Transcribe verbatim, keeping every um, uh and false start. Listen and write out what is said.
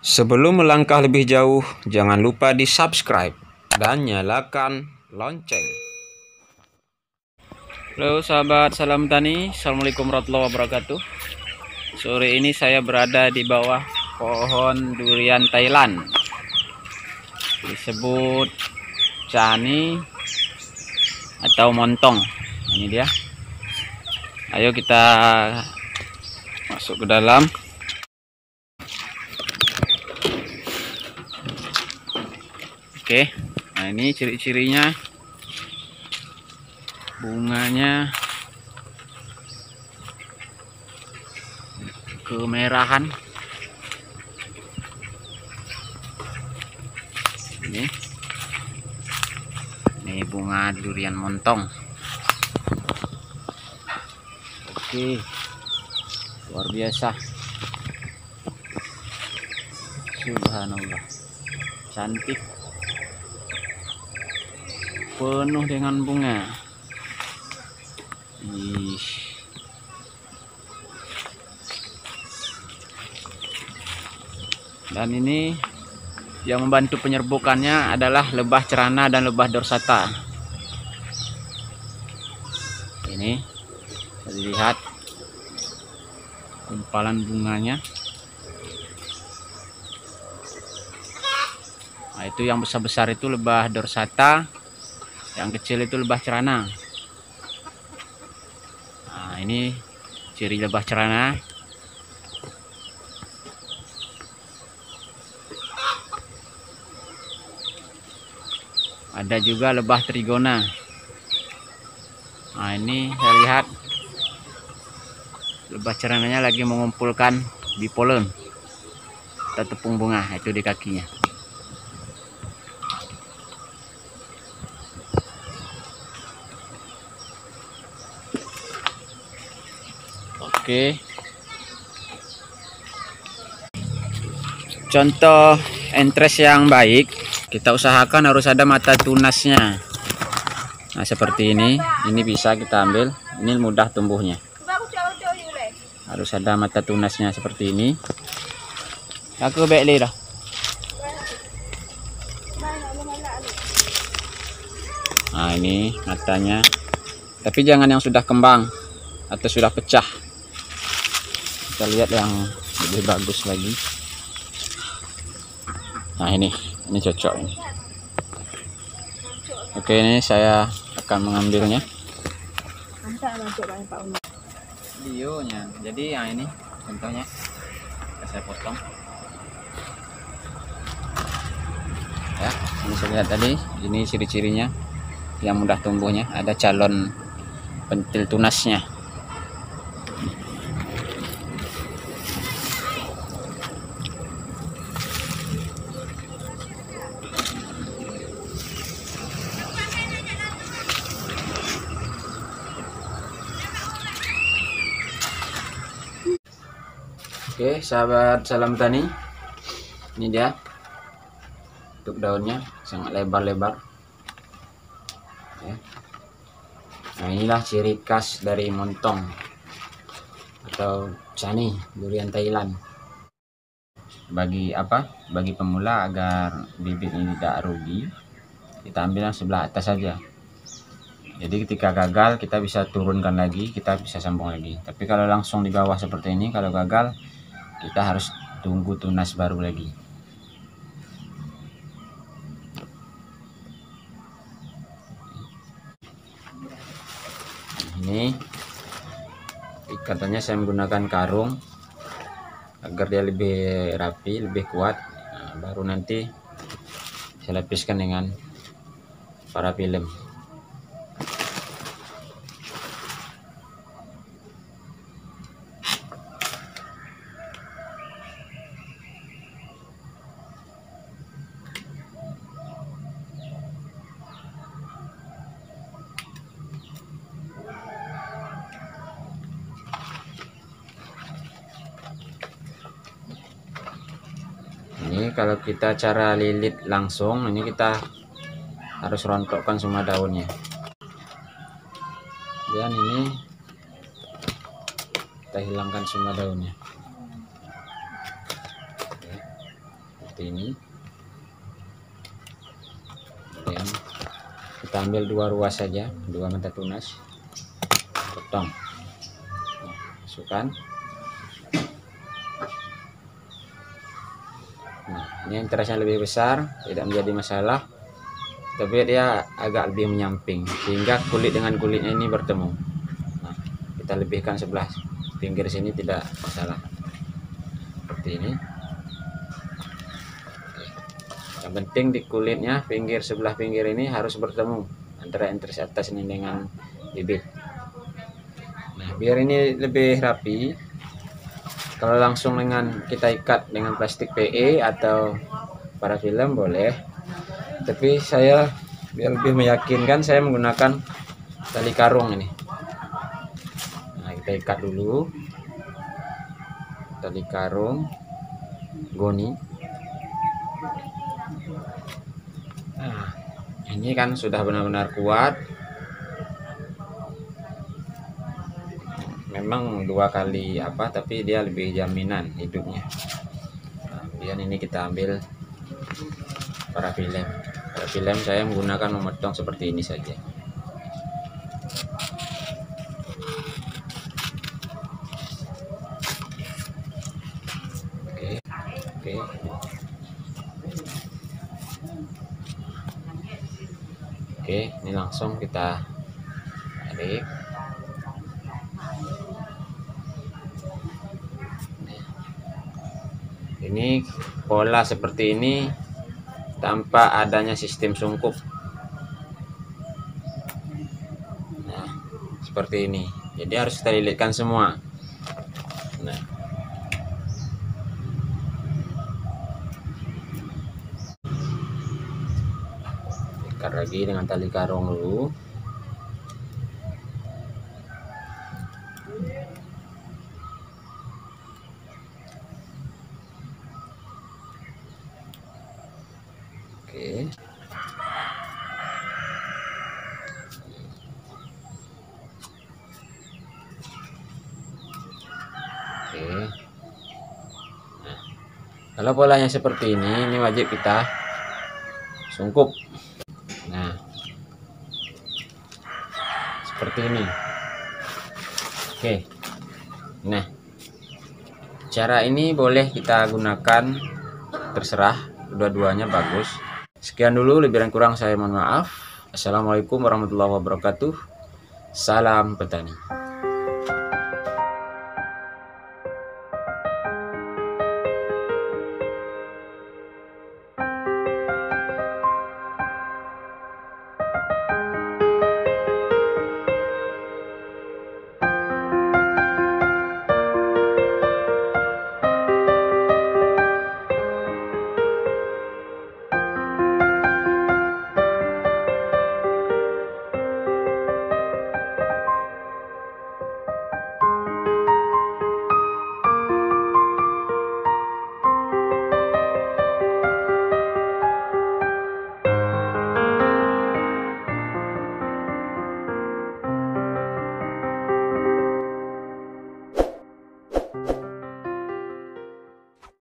Sebelum melangkah lebih jauh, jangan lupa di subscribe dan nyalakan lonceng. Halo sahabat Salam Tani, Assalamualaikum warahmatullahi wabarakatuh. Sore ini saya berada di bawah pohon durian Thailand, disebut cani atau montong. Ini dia. Ayo kita masuk ke dalam. Oke, nah ini ciri-cirinya, bunganya kemerahan. Ini, ini bunga durian montong. Oke, luar biasa, subhanallah, cantik, penuh dengan bunga. Ih. Dan ini yang membantu penyerbukannya adalah lebah cerana dan lebah dorsata. Ini bisa dilihat gumpalan bunganya. Nah, itu yang besar-besar itu lebah dorsata, yang kecil itu lebah cerana. Nah, ini ciri lebah cerana. Ada juga lebah trigona. Nah, ini saya lihat lebah cerananya lagi mengumpulkan bipolen atau tepung bunga, itu di kakinya. Oke, contoh entres yang baik, kita usahakan harus ada mata tunasnya. Nah, seperti ini, ini bisa kita ambil, ini mudah tumbuhnya. Harus ada mata tunasnya seperti ini. Aku beli dah. Nah, ini matanya, tapi jangan yang sudah kembang atau sudah pecah. Kita lihat yang lebih bagus lagi. Nah, ini ini cocok ini. Oke, ini saya akan mengambilnya videonya. Jadi yang ini contohnya saya potong ya. Ini saya lihat tadi, ini ciri-cirinya yang mudah tumbuhnya, ada calon pentil tunasnya. Oke, sahabat Salam Tani, ini dia untuk daunnya, sangat lebar-lebar ya. Nah, inilah ciri khas dari montong atau cani durian Thailand. Bagi apa? Bagi pemula, agar bibit ini tidak rugi, kita ambil yang sebelah atas saja. Jadi ketika gagal kita bisa turunkan lagi, kita bisa sambung lagi. Tapi kalau langsung di bawah seperti ini, kalau gagal kita harus tunggu tunas baru lagi. Ini ikatannya saya menggunakan karung agar dia lebih rapi, lebih kuat. Nah, baru nanti saya lapiskan dengan parafilm. Ini kalau kita cara lilit langsung, ini kita harus rontokkan semua daunnya. Dan ini kita hilangkan semua daunnya. seperti ini. Dan kita ambil dua ruas saja, dua mata tunas, potong, masukkan. Nah, ini yang terasnya lebih besar, tidak menjadi masalah, tapi dia agak lebih menyamping sehingga kulit dengan kulitnya ini bertemu. Nah, kita lebihkan sebelah pinggir sini, tidak masalah, seperti ini. Yang penting di kulitnya pinggir sebelah pinggir ini harus bertemu antara entris atas ini dengan bibit. Nah, biar ini lebih rapi, kalau langsung dengan kita ikat dengan plastik P E atau parafilm boleh, tapi saya biar lebih meyakinkan saya menggunakan tali karung ini. Nah, kita ikat dulu tali karung goni. Nah, ini kan sudah benar-benar kuat. Memang dua kali apa, tapi dia lebih jaminan hidupnya. Nah, kemudian ini kita ambil parafilm. Parafilm saya menggunakan memotong seperti ini saja. Oke, oke. Oke, ini langsung kita tarik. Ini pola seperti ini tanpa adanya sistem sungkup. Nah, seperti ini. Jadi harus kita lilitkan semua. Nah, ikat lagi dengan tali karung dulu. Oke. Oke. Nah, kalau polanya seperti ini, ini wajib kita sungkup. Nah, seperti ini. Oke. Nah, cara ini boleh kita gunakan, terserah, dua-duanya bagus. Sekian dulu, lebih dan kurang saya mohon maaf. Assalamualaikum warahmatullahi wabarakatuh. Salam petani.